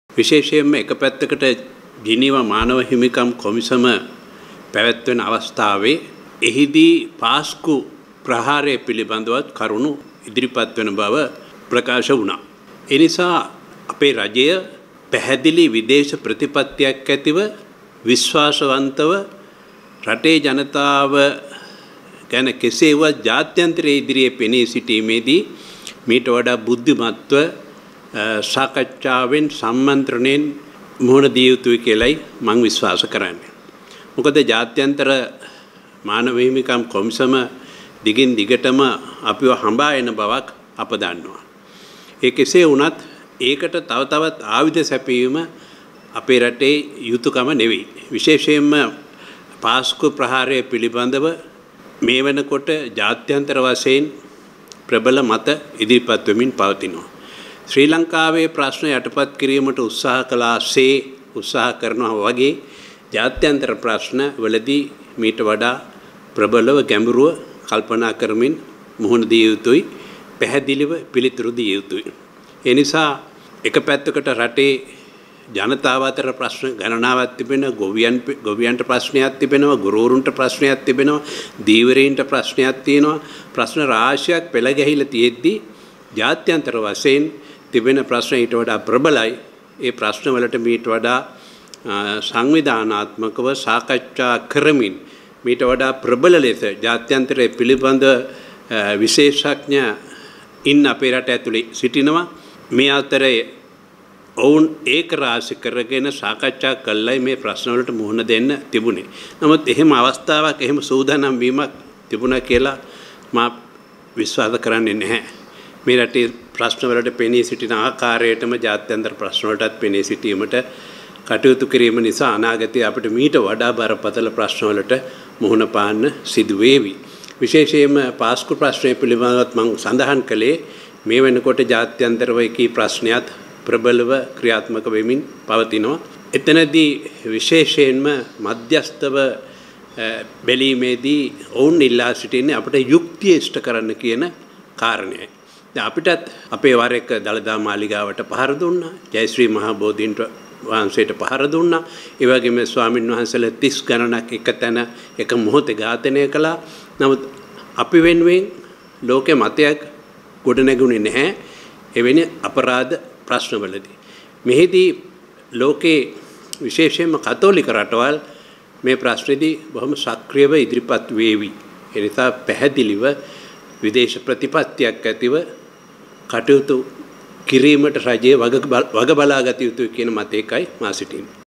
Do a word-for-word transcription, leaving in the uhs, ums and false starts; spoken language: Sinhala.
විශේෂයෙන්ම එක පැත්තකට ජිනීව මානව හිමිකම් කොමිසම පැවැත්වෙන අවස්ථාවේ එහිදී පාස්කු ප්‍රහාරය පිළිබඳවත් කරුණු ඉදිරිපත් වෙන බව ප්‍රකාශ වුණා. ඒ නිසා අපේ රජය පැහැදිලි විදේශ ප්‍රතිපත්තියක් ඇතිව විශ්වාසවන්තව රටේ ජනතාව ගැන කෙසේවත් ජාත්‍යන්තරයේ ඉදිරියේ පෙනී සිටීමේදී මීට වඩා බුද්ධිමත්ව සාකච්ඡාවෙන් සම්මන්ත්‍රණයෙන් මුහුණ දිය යුතුයි කියලායි මම විශ්වාස කරන්නේ. මොකද ජාත්‍යන්තර මානව හිමිකම් කොමිසම දිගින් දිගටම අපිව හඹා එන බවක් අප දන්නවා. ඒ කෙසේ වුණත් ඒකට තව තවත් ආයුධ සැපයීම අපේ රටේ යුතුයකම නෙවෙයි. විශේෂයෙන්ම පාස්කු ප්‍රහාරය පිළිබඳව මේ වෙනකොට ජාත්‍යන්තර වශයෙන් ප්‍රබල මත ඉදිරිපත් වෙමින් පවතිනවා. ශ්‍රී ලංකාවේ ප්‍රශ්න යටපත් කිරීමට උත්සාහ කළාසේ උත්සාහ කරනවා වගේ ජාත්‍යන්තර ප්‍රශ්න වලදී මීට වඩා ප්‍රබලව ගැඹුරුව කල්පනා කරමින් මුහුණ දිය යුතුයි, පැහැදිලිව පිළිතුරු දිය යුතුයි. ඒ නිසා එක පැත්තකට රටේ ජනතාව අතර ප්‍රශ්න ගණනාවක් තිබෙනවා, ගොවියන් ගොවියන්ට ප්‍රශ්නයක් තිබෙනවා, ගුරුවරුන්ට ප්‍රශ්නයක් තිබෙනවා, දීවරීන්ට ප්‍රශ්නයක් තියෙනවා. ප්‍රශ්න රාශියක් පෙළ ගැහිලා තියෙද්දි ජාත්‍යන්තර වශයෙන් තිබෙන ප්‍රශ්න ඊට වඩා ප්‍රබලයි. ඒ ප්‍රශ්න වලට මීට වඩා සංවිධානාත්මකව සාකච්ඡා කරමින් මීට වඩා ප්‍රබල ලෙස ජාත්‍යන්තරයේ පිළිබඳ විශේෂඥ ඉන්න අපේ රට ඇතුලේ සිටිනවා. මේ අතරේ ඔවුන් ඒක රාශි කරගෙන සාකච්ඡා කළයි මේ ප්‍රශ්න වලට මුහුණ දෙන්න තිබුණේ. නමුත් එහෙම අවස්ථාවක් එහෙම සූදානම් වීමක් තිබුණා කියලා මා විශ්වාස කරන්නේ නැහැ. මේ රටේ ප්‍රශ්න වලට පෙනී සිටින ආකාරයටම ජාත්‍යන්තර ප්‍රශ්න වලටත් පෙනී සිටීමට කටයුතු කිරීම නිසා අනාගතයේ අපිට මීට වඩා බරපතල ප්‍රශ්න වලට මුහුණ පාන්න සිදු වේවි. විශේෂයෙන්ම පාස්කු ප්‍රශ්නය පිළිබඳව මම සඳහන් කළේ මේ වෙනකොට ජාත්‍යන්තරව එකී ප්‍රශ්නයත් ප්‍රබලව ක්‍රියාත්මක වෙමින් පවතිනවා. එතනදී විශේෂයෙන්ම මධ්‍යස්තව බැලීමේදී ඔවුන් ඉල්ලා සිටින්නේ අපිට යුක්තිය ඉෂ්ට කරන්න කියන කාරණයයි. දැන් අපිටත් අපේ වර එක දළදා මාලිගාවට පහර දුන්නා. ජයශ්‍රී මහා බෝධීන්ට වහන්සේට පහර දුන්නා. ඒ වගේම ස්වාමින් වහන්සේලා තිස් ගණනක් එක තැන එක මොහොතේ ඝාතනය කළා. නමුත් අපි වෙනුවෙන් ලෝකේ මතයක් ගොඩනැගුණේ නැහැ එවැනි අපරාධ ප්‍රශ්නවලදී. මෙහිදී ලෝකේ විශේෂයෙන්ම කතෝලික රටවල් මේ ප්‍රශ්නේදී බොහොම සක්‍රියව ඉදිරිපත් වේවි. ඒ නිසා පැහැදිලිව විදේශ ප්‍රතිපත්තියක් ඇතිව කටයුතු කිරීමට රජයේ වග බලා ගත යුතුයි කියන මතයකයි මා සිටින්නේ.